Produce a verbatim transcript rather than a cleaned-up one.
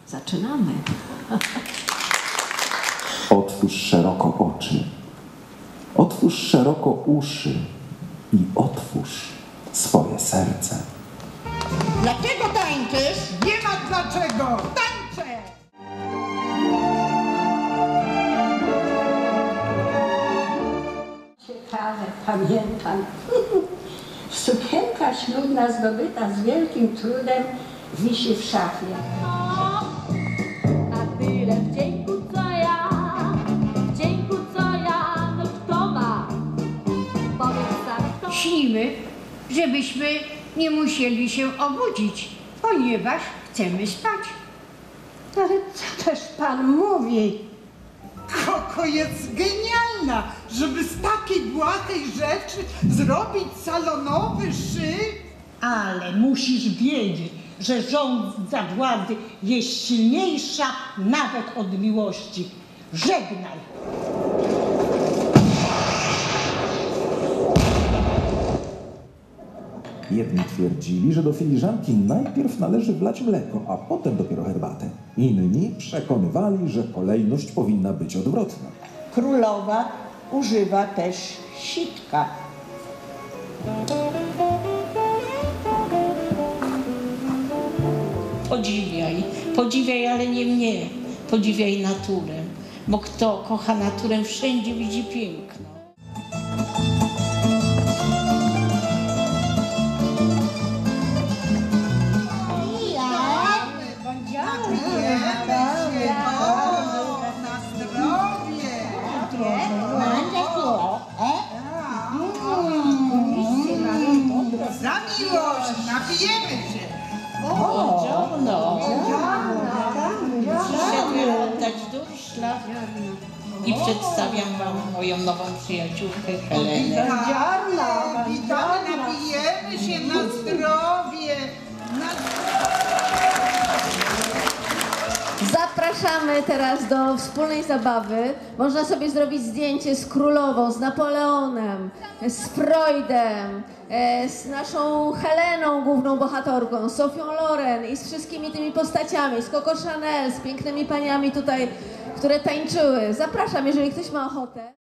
Zaczynamy. Otwórz szeroko oczy, otwórz szeroko uszy i otwórz swoje serce. Dlaczego tańczysz? Nie ma dlaczego! Tańczę! Ciekawe, pamiętam. Sukienka ślubna zdobyta z wielkim trudem wisi w szafie. A tyle w dzięku co ja, w dzięku co ja, no kto ma? Powiedz sam, kto... Śnimy, żebyśmy nie musieli się obudzić, ponieważ chcemy spać. Ale co też pan mówi? Koko jest genialna, żeby z takiej błahej rzeczy zrobić salonowy szyb. Ale musisz wiedzieć, że żądza władzy jest silniejsza nawet od miłości. Żegnaj! Jedni twierdzili, że do filiżanki najpierw należy wlać mleko, a potem dopiero herbatę. Inni przekonywali, że kolejność powinna być odwrotna. Królowa używa też sitka. Podziwiaj, podziwiaj, ale nie mnie, podziwiaj naturę, bo kto kocha naturę, wszędzie widzi piękno. Napijemy się, o, na zdrowie! Za miłość, napijemy się! Buongiorno. Przyszedłem oddać duszla i przedstawiam wam moją nową przyjaciółkę Helenę. Witamy, witamy, napijemy się na zdrowie! Na... Zapraszamy teraz do wspólnej zabawy. Można sobie zrobić zdjęcie z królową, z Napoleonem, z Freudem, e, z naszą Heleną, główną bohaterką, z Sofią Loren i z wszystkimi tymi postaciami, z Coco Chanel, z pięknymi paniami tutaj, które tańczyły. Zapraszam, jeżeli ktoś ma ochotę.